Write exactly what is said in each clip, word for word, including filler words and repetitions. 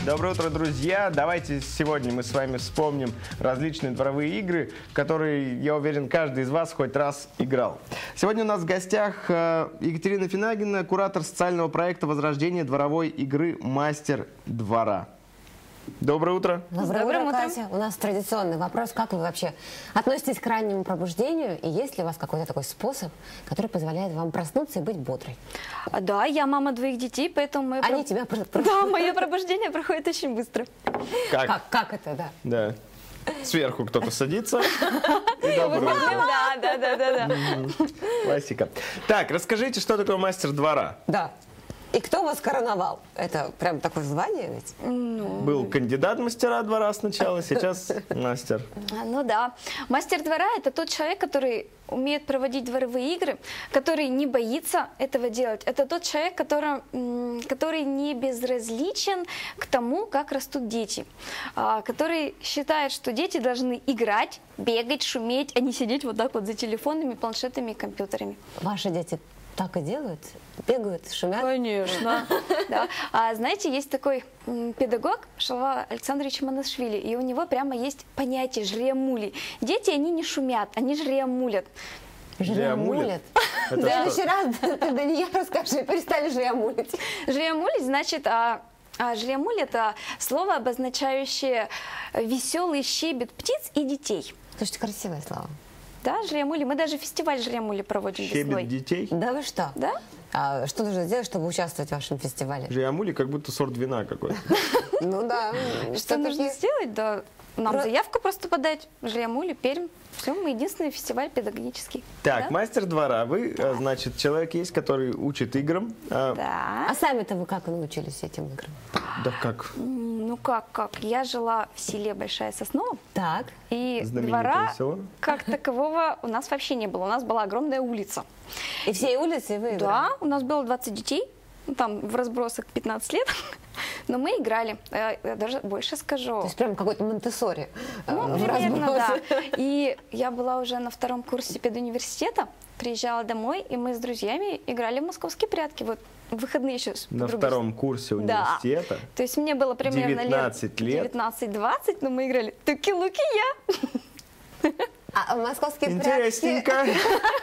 Доброе утро, друзья! Давайте сегодня мы с вами вспомним различные дворовые игры, в которые, я уверен, каждый из вас хоть раз играл. Сегодня у нас в гостях Екатерина Финагина, куратор социального проекта возрождения дворовой игры «Мастер двора». Доброе утро. Доброе, Доброе утро, Катя. У нас традиционный вопрос. Как вы вообще относитесь к раннему пробуждению? И есть ли у вас какой-то такой способ, который позволяет вам проснуться и быть бодрой? Да, я мама двоих детей, поэтому... Мое Они проб... тебя... Да, мое пробуждение проходит очень быстро. Как? Как, как это, да? Да. Сверху кто-то садится. И доброе утро. Да, да, да, да, да. Классика. Так, расскажите, что такое мастер двора? Да. И кто вас короновал? Это прям такое звание ведь? Ну... Был кандидат мастера двора сначала, сейчас мастер. Ну да. Мастер двора – это тот человек, который умеет проводить дворовые игры, который не боится этого делать. Это тот человек, который, который не безразличен к тому, как растут дети. Который считает, что дети должны играть, бегать, шуметь, а не сидеть вот так вот за телефонами, планшетами и компьютерами. Ваши дети так и делают? Бегают, шумят? Конечно. Да. А, знаете, есть такой педагог Шалва Александрович Манашвили, и у него прямо есть понятие жриамули. Дети, они не шумят, они жриамулят. Жриамулят? В следующий раз ты до нее расскажи, перестали жриамулить. Жриамулить значит... А, а жриамуль – это слово, обозначающее веселый щебет птиц и детей. Слушайте, красивое слово. Да, жриамули. Мы даже фестиваль жриамули проводим весной. Щебет детей? Да вы что? Да. А что нужно сделать, чтобы участвовать в вашем фестивале? Жриамули как будто сорт вина какой-то. Ну да. Что нужно сделать? Да, нам заявку просто подать. Жриамули, Пермь. Все, мы единственный фестиваль педагогический. Так, мастер двора. Вы, значит, человек есть, который учит играм. Да. А сами-то вы как научились этим играм? Да как? Ну как, как? Я жила в селе Большая Соснова. Так. И знаменитое двора село? как такового у нас вообще не было. У нас была огромная улица. И всей улицы вы играли? Да, у нас было двадцать детей. Там в разбросах пятнадцать лет. Но мы играли. Я даже больше скажу. То есть прям какой-то Монтессори. Ну, примерно, да. И я была уже на втором курсе педуниверситета. Приезжала домой, и мы с друзьями играли в московские прятки. Вот в выходные еще. На втором курсе университета? Да. То есть мне было примерно девятнадцать лет. девятнадцать-двадцать, но мы играли туки-луки-я. А московские Интересненько. прятки...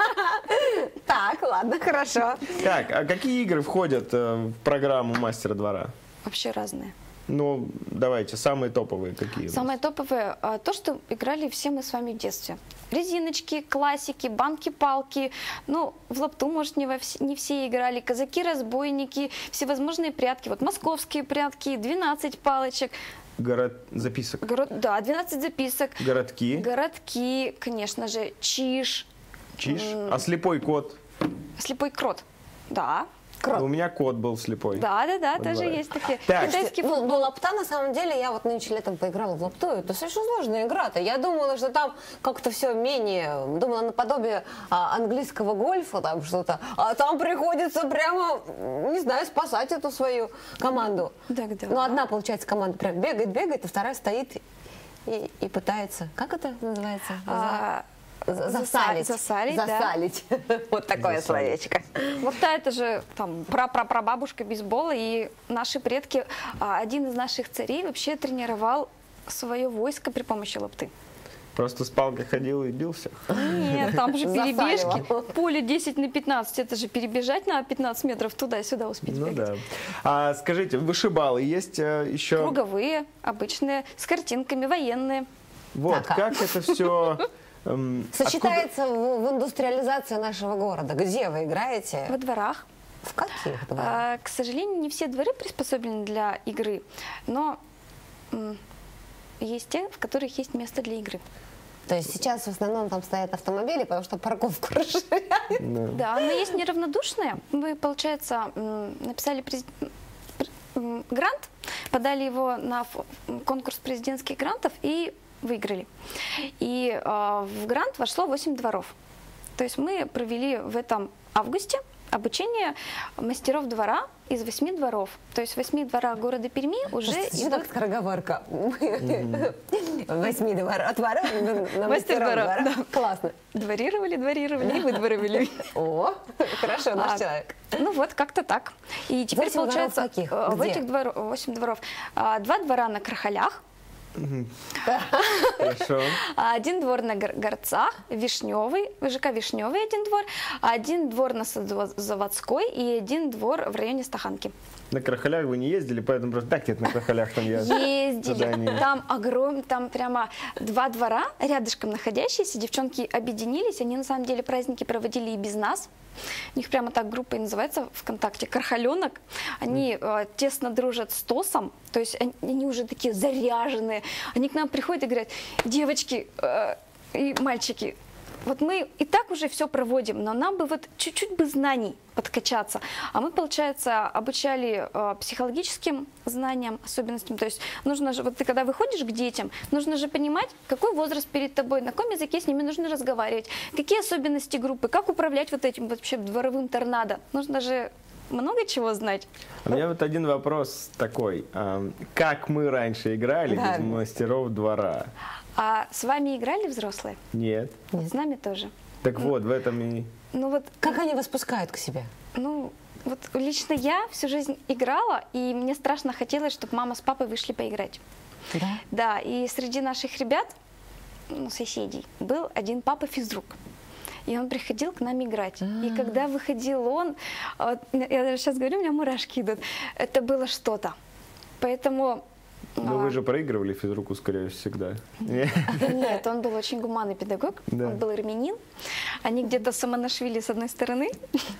Так, ладно, хорошо. Так, а какие игры входят в программу мастера двора? Вообще разные. Ну, давайте, самые топовые какие? Самые топовые, то, что играли все мы с вами в детстве. Резиночки, классики, банки-палки. Ну, в лапту, может, не, во вс не все играли. Казаки-разбойники, всевозможные прятки. Вот московские прятки, двенадцать палочек. Город записок. Город, да, двенадцать записок. Городки. Городки, конечно же, чиж. Чиж? А слепой кот? Слепой крот, да. Крот. У меня кот был слепой. Да, да, да, Во тоже дворе. есть такие. Так. Китайский Ну, футбол. ну, лапта, на самом деле, я вот нынче летом поиграла в лапту. Это совершенно сложная игра-то. Я думала, что там как-то все менее, думала, наподобие а, английского гольфа, там что-то. А там приходится прямо, не знаю, спасать эту свою команду. Да, да. Ну, одна, получается, команда прям бегает, бегает, а вторая стоит и, и пытается. Как это называется? А, Засалить. Засалить, да. Засалить. Вот такое словечко. Лапта — это же там пра-пра-прабабушка бейсбола, и наши предки, один из наших царей вообще тренировал свое войско при помощи лапты. Просто с палкой ходил и бил всех? Нет, там же перебежки. Засаливал. Поле десять на пятнадцать, это же перебежать на пятнадцать метров туда-сюда успеть Ну бегать. да. А скажите, вышибалы есть э, еще? Круговые, обычные, с картинками, военные. Вот, Так, а- как это все... Сочетается в, в индустриализации нашего города. Где вы играете? Во дворах. В каких дворах? А, к сожалению, не все дворы приспособлены для игры, но м, есть те, в которых есть место для игры. То есть сейчас в основном там стоят автомобили, потому что парковку расширяют. Да, но есть неравнодушные. Мы, получается, м, написали през- м, грант, подали его на ф- конкурс президентских грантов и выиграли. И э, в грант вошло восемь дворов. То есть мы провели в этом августе обучение мастеров двора из восьми дворов. То есть в восьми дворах города Перми уже Что идут... так скороговорка? Восьми дворов, двора на Мастер двора, двора. да. Классно. Дворировали, дворировали и выдворовали. О, хорошо, наш А, человек. Ну вот, как-то так. И теперь Восемь дворов получается, каких? э, в Где? этих дворов, восемь дворов, а, два двора на Крахалях, Хорошо. а один двор на Гор- Горцах, Вишневый, ЖК Вишневый один двор, а один двор на Садово-Заводской и один двор в районе Стаханки. На Крахалях вы не ездили, поэтому просто так нет на Крахалях там я. туда Ездили. не- Там огромный, там прямо два двора рядышком находящиеся. Девчонки объединились. Они на самом деле праздники проводили и без нас. У них прямо так группа и называется ВКонтакте «Кархаленок». Они э, тесно дружат с ТОСом. То есть они, они уже такие заряженные. Они к нам приходят и говорят: девочки э, и мальчики, вот мы и так уже все проводим, но нам бы вот чуть-чуть бы знаний подкачаться. А мы, получается, обучали э, психологическим знаниям, особенностям. То есть нужно же, вот ты когда выходишь к детям, нужно же понимать, какой возраст перед тобой, на каком языке с ними нужно разговаривать, какие особенности группы, как управлять вот этим вообще дворовым торнадо. Нужно же много чего знать. У меня вот один вопрос такой. А, Как мы раньше играли Да. без мастеров двора? А с вами играли взрослые? Нет. С нами тоже. Так вот, в этом и... Ну вот, Как они вас пускают к себе? ну, вот лично я всю жизнь играла, и мне страшно хотелось, чтобы мама с папой вышли поиграть. Да? Да, и среди наших ребят, ну, соседей, был один папа физрук. И он приходил к нам играть. И когда выходил он, вот, я даже сейчас говорю, у меня мурашки идут, это было что-то. Поэтому... Ну а, вы же проигрывали физруку, скорее всегда. Не? Нет, он был очень гуманный педагог, Да. он был армянин. Они где-то самонашвили с одной стороны.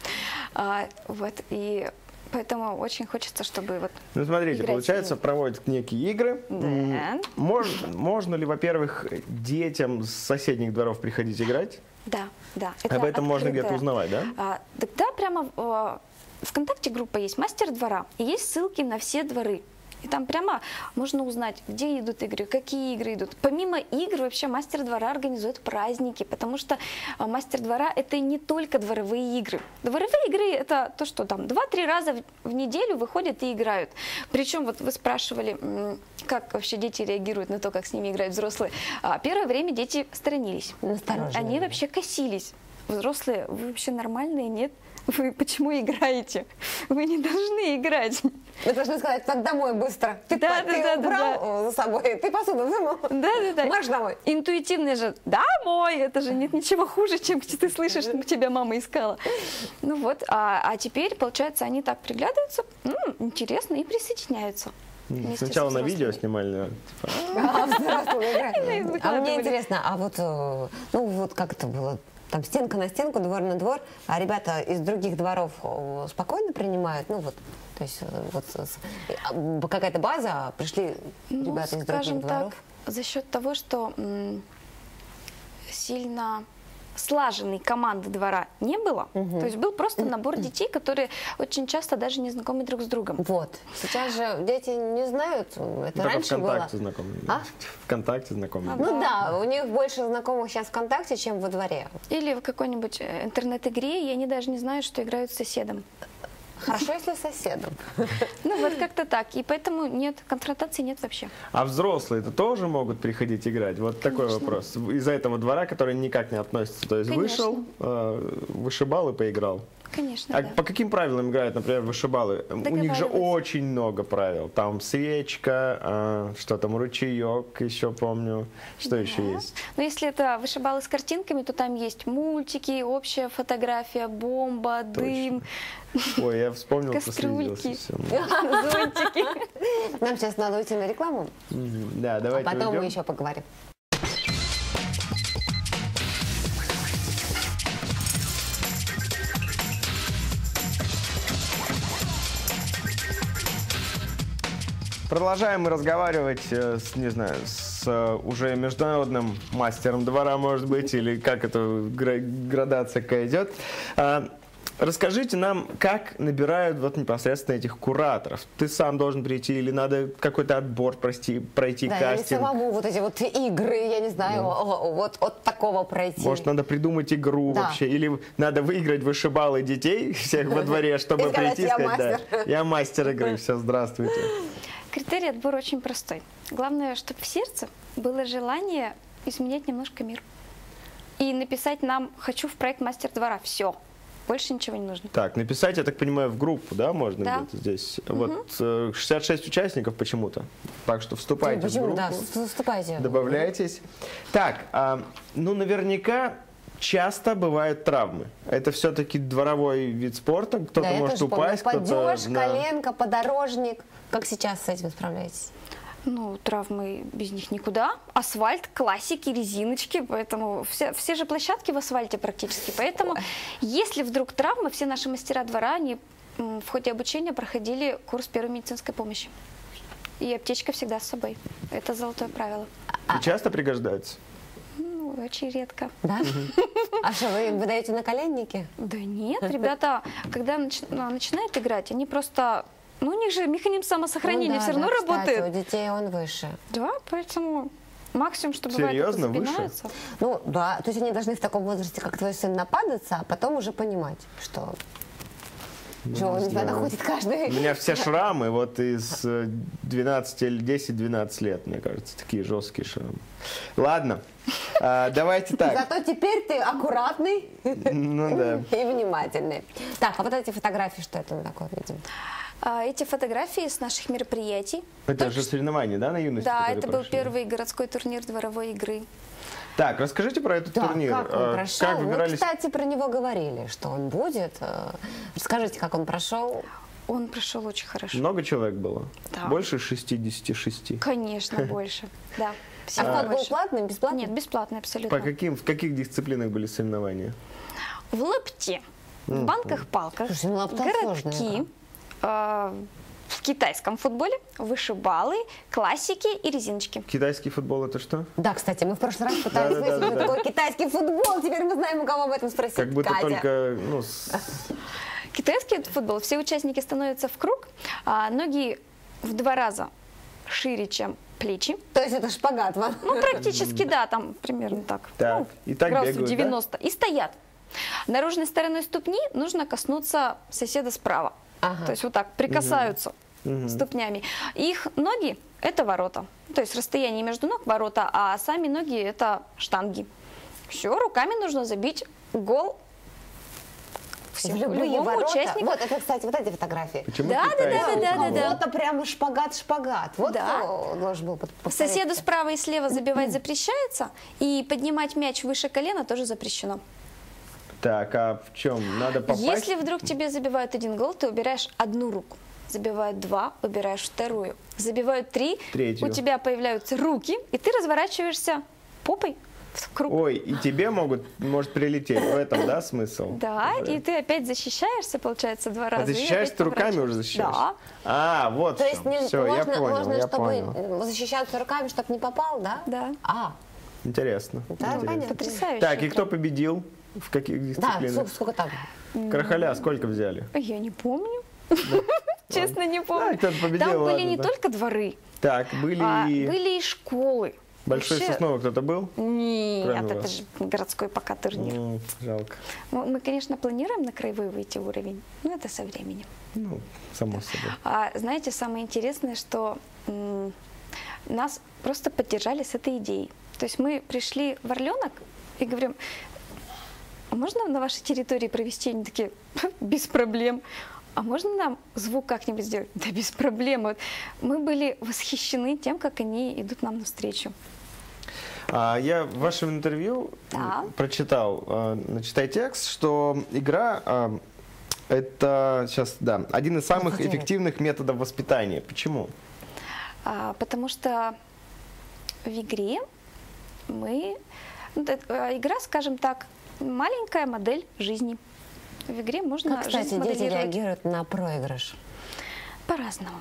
А, вот, и поэтому очень хочется, чтобы вот... Ну смотрите, играть получается, с ним. проводят некие игры. Да. М, мож- Можно ли, во-первых, детям с соседних дворов приходить играть? Да, да. Об этом можно где-то открытое. узнавать, да? А, тогда прямо в ВКонтакте группа есть «Мастер двора», и есть ссылки на все дворы. И там прямо можно узнать, где идут игры, какие игры идут. Помимо игр, вообще мастер двора организует праздники, потому что а, мастер двора — это не только дворовые игры. Дворовые игры — это то, что там два-три раза в, в неделю выходят и играют. Причем вот вы спрашивали, м, как вообще дети реагируют на то, как с ними играют взрослые. А, первое время дети сторонились. Настороженные. Они вообще косились. Взрослые, вы вообще нормальные, нет? Вы почему играете? Вы не должны играть. Вы должны сказать: так домой быстро. Ты, Да, по- да, ты да, да, убрал за собой, ты посуду вымыл. Да, да, да. Марш домой. Интуитивно же «домой», это же нет ничего хуже, чем ты слышишь, что тебя мама искала. Ну вот, а, а теперь, получается, они так приглядываются, м, интересно, и присоединяются. вместе Сначала со на видео взрослыми. снимали, да, типа, А, взрослые играют. А выкладывали. мне интересно, а вот, э, ну вот как это было? Там стенка на стенку, двор на двор, а ребята из других дворов э, спокойно принимают? Ну вот, то есть э, вот с- с- а, какая-то база, а пришли Ну, ребята из скажем других дворов? так, за счет того, что м, сильно слаженной команды двора не было, то есть был просто набор детей, которые очень часто даже не знакомы друг с другом. Вот. Сейчас же дети не знают, это только раньше было. ВКонтакте знакомы. А? ВКонтакте знакомы. Ну да, у них больше знакомых сейчас ВКонтакте, чем во дворе. Или в какой-нибудь э, интернет-игре, и они даже не знают, что играют с соседом. Хорошо, если с соседом. Ну вот как-то так. И поэтому нет, конфронтации нет вообще. А взрослые-то тоже могут приходить играть? Вот такой вопрос. Из-за этого двора, который никак не относится. То есть Конечно. вышел, э, вышибал и поиграл. Конечно, А да. по каким правилам играют, например, вышибалы? У них же Договариваются. очень много правил. Там свечка, а, что там, ручеек, еще помню. Что еще Да. есть? Но если это вышибалы с картинками, то там есть мультики, общая фотография, бомба, дым, Ой, я вспомнил, Кастрюльки. прослезился. Всё. зонтики. Нам сейчас надо уйти на рекламу, Мгм. Да, а давайте потом мы уйдем. еще поговорим. Продолжаем мы разговаривать э, с, не знаю, с э, уже международным мастером двора, может быть, или как это гра- градация какая идет. А, расскажите нам, как набирают вот непосредственно этих кураторов? Ты сам должен прийти или надо какой-то отбор пройти, пройти Да, кастинг? или самому вот эти вот игры, я не знаю, о- вот от такого пройти. Может, надо придумать игру Да. вообще? Или надо выиграть вышибалы детей всех во дворе, чтобы И сказать, прийти и «Я сказать, да, мастер». я мастер игры, все, здравствуйте. Критерий отбора очень простой. Главное, чтобы в сердце было желание изменять немножко мир. И написать нам «хочу в проект «Мастер двора». Все. Больше ничего не нужно. Так, написать, я так понимаю, в группу, да, можно Да. где-то здесь? Вот э, шестьдесят шесть участников почему-то. Так что вступайте в Почему? группу. Да, с- вступайте. Добавляйтесь. Так, а, ну наверняка часто бывают травмы. Это все-таки дворовой вид спорта. Кто-то Да, я может тоже помню. упасть, кто-то... Падеж, да. коленка, подорожник. Как сейчас с этим справляетесь? Ну, травмы без них никуда. Асфальт, классики, резиночки. Поэтому все, все же площадки в асфальте практически. Поэтому, если вдруг травмы, все наши мастера двора, они м, в ходе обучения проходили курс первой медицинской помощи. И аптечка всегда с собой. Это золотое правило. И часто пригождается? Ну, очень редко. Да? А что, вы выдаете наколенники? Да нет, ребята, когда нач- ну, начинают играть, они просто... Ну, у них же механизм самосохранения Ну да, все равно да, кстати, работает. у детей он выше. Да, поэтому максимум, что бывает, Серьезно? это Выше? запинаются. Ну да, то есть они должны в таком возрасте, как твой сын, нападаться, а потом уже понимать, что, что он тебя знаю. находит каждый. У меня все шрамы вот из э, двенадцати или десяти-двенадцати лет, мне кажется, такие жесткие шрамы. Ладно, а, давайте так. Зато теперь ты аккуратный Ну да. и внимательный. Так, а вот эти фотографии, что это мы такое видим? А, эти фотографии с наших мероприятий. Это Только же что- соревнования, да, на юности? Да, которые это был прошли? первый городской турнир дворовой игры. Так, расскажите про этот Да, турнир. как он А, прошел? Как Мы, выбирались? кстати, про него говорили, что он будет. Э, Расскажите, как он прошел. Он прошел очень хорошо. Много человек было? Да. Больше шестидесяти шести? Конечно, больше. Да. А всего вход был больше. платный, бесплатный? Нет, бесплатный абсолютно. По каким, в каких дисциплинах были соревнования? В лапте, в банках-палках, Слушай, ну лапта сложная городки, игра. э, в китайском футболе, вышибалы, классики и резиночки. Китайский футбол это что? Да, кстати, мы в прошлый раз пытались Да-да-да, выяснить, что да. такое китайский футбол. Теперь мы знаем, у кого об этом спросить. Как будто Катя. только, ну, с- Китайский футбол, все участники становятся в круг, а ноги в два раза шире, чем плечи. То есть это шпагат, вам? Ну, практически, да, там примерно так. Так, Ну, и так градусов бегают, да? девяносто. И стоят. Наружной стороной ступни нужно коснуться соседа справа. Ага. То есть вот так прикасаются ступнями. Их ноги – это ворота. То есть расстояние между ног – ворота, а сами ноги – это штанги. Все, руками нужно забить гол В всем- любые любому ворота. участнику. Вот это, кстати, вот эти фотографии. почему Да, да, китайский? да, да, да, да. Вот прямо шпагат-шпагат. Вот Да. кто должен был под- повторить. Соседу справа и слева забивать запрещается, и поднимать мяч выше колена тоже запрещено. Так, а в чем? Надо попасть? Если вдруг тебе забивают один гол, ты убираешь одну руку. Забивают два, убираешь вторую. Забивают три, Третью. у тебя появляются руки, и ты разворачиваешься попой в круг. Ой, и тебе могут, может прилететь. В этом, да, смысл? Да, и ты опять защищаешься, получается, два раза. А и защищаешь опять ты руками уже поворачиваешься. защищаешь? Да, А, вот То в есть чем. не- Все, я можно, понял, можно, я чтобы понял. защищаться руками, чтобы не попал, да? да. А, Интересно. да, интересно. понятно. Потрясающе. Так, и кто победил? В каких Да, дисциплинах? сколько, сколько там? Крахаля сколько взяли? Я не помню. Честно, не Да, помню. кто-то победил, Там были ладно, не да. только дворы, Так, были... а были и школы. Большой Вообще- Сосновый кто-то был? Нет, Кроме это вас. же городской пока турнир. М, жалко. Мы, мы, конечно, планируем на краевой выйти уровень, но это со временем. Ну, само собой. А знаете, самое интересное, что м, нас просто поддержали с этой идеей. То есть мы пришли в Орленок и говорим, а можно на вашей территории провести? Они такие, без проблем. А можно нам звук как-нибудь сделать? Да без проблем. Вот мы были восхищены тем, как они идут нам навстречу. А, я в вашем интервью Да. м, прочитал, э, начитай текст, что игра э, это сейчас, да, один из самых Цитируй. эффективных методов воспитания. Почему? А, потому что в игре мы... ну, это, э, игра, скажем так, маленькая модель жизни. В игре можно Как, кстати, жизнь дети моделировать реагируют на проигрыш? по-разному.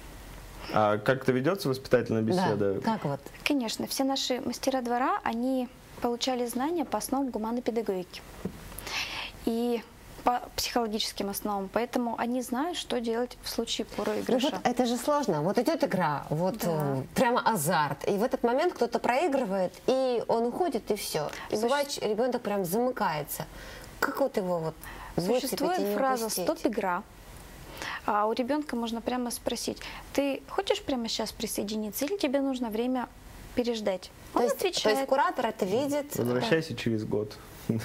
А как-то ведется воспитательная беседа? Да, как вот? Конечно, все наши мастера двора, они получали знания по основам гуманной педагогики. И по психологическим основам, поэтому они знают, что делать в случае Ну проигрыша. вот это же сложно. Вот идет игра, вот Да. э, прямо азарт. И в этот момент кто-то проигрывает, и он уходит, и все. И Суще- бывает, ребенок прям замыкается. Как вот его вот выцепить и Существует не фраза упустить? «стоп-игра». А у ребенка можно прямо спросить: ты хочешь прямо сейчас присоединиться или тебе нужно время переждать? То Он есть, то отвечает. есть куратор это видит. Возвращайся через год.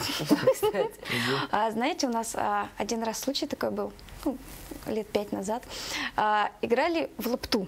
А, знаете, у нас а, один раз случай такой был, ну, лет пять назад. А, играли в лапту.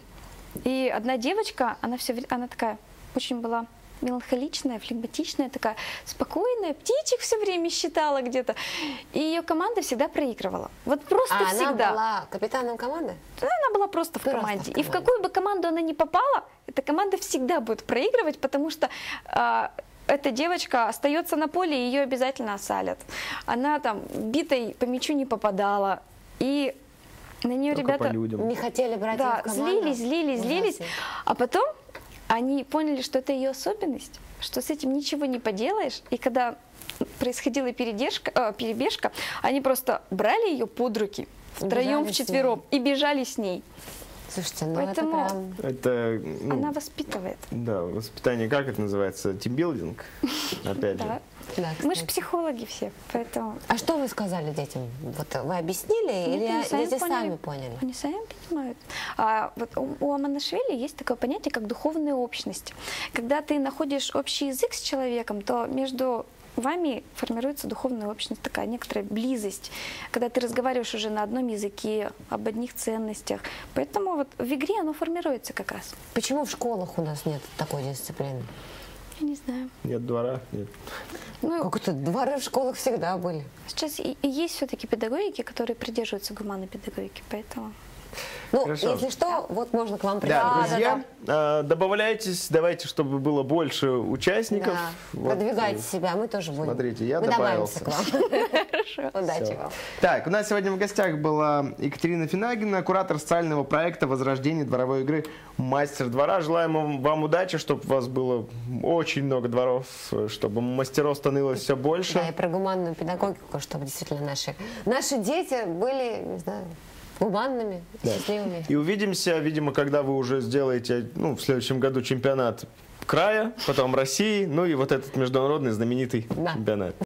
И одна девочка, она все, она такая очень была меланхоличная, флегматичная, такая спокойная, птичек все время считала где-то. И ее команда всегда проигрывала. Вот просто А всегда. она была капитаном команды? Она была просто в Просто в команде. И в команде. какую бы команду она ни попала, эта команда всегда будет проигрывать, потому что а, эта девочка остается на поле, и ее обязательно осалят. Она там битой по мячу не попадала. И на нее Только по ребята людям. Не хотели брать ее да, в команду? злились, злились, злились. Ужасно. А потом они поняли, что это ее особенность, что с этим ничего не поделаешь. И когда происходила передержка, э, перебежка, они просто брали ее под руки, втроем, бежали с вчетвером, и бежали с ней. Слушайте, ну Поэтому- это прям... Это, ну, Она воспитывает. да, воспитание, как это называется? Тимбилдинг, опять Да. же. Да, Мы же кстати. психологи все, поэтому... А что вы сказали детям? Вот вы объяснили или Нет, они дети сами поняли? Они сами понимают. А вот у, у Аманашвили есть такое понятие, как духовная общность. Когда ты находишь общий язык с человеком, то между вами формируется духовная общность, такая некоторая близость, когда ты разговариваешь уже на одном языке, об одних ценностях. Поэтому вот в игре оно формируется как раз. Почему в школах у нас нет такой дисциплины? Я не знаю. Нет двора, нет. Ну, Как это? Дворы в школах всегда были. сейчас и, и есть все-таки педагогики, которые придерживаются гуманной педагогики, поэтому... Ну, Хорошо. если что, вот можно к вам прийти. Да, да, друзья, э, добавляйтесь, давайте, чтобы было больше участников. Да. Вот, Продвигайте э, себя, мы тоже будем. смотрите, я мы добавился. добавимся к вам. Хорошо. Удачи Всё. вам. Так, у нас сегодня в гостях была Екатерина Финагина, куратор социального проекта «Возрождение дворовой игры. Мастер двора». Желаем вам, вам удачи, чтобы у вас было очень много дворов, чтобы мастеров становилось все больше. Да, и про гуманную педагогику, чтобы действительно наши, наши дети были, не знаю, гуманными, Да. счастливыми. И увидимся, видимо, когда вы уже сделаете, ну, в следующем году чемпионат края, потом России, ну и вот этот международный знаменитый Да. чемпионат.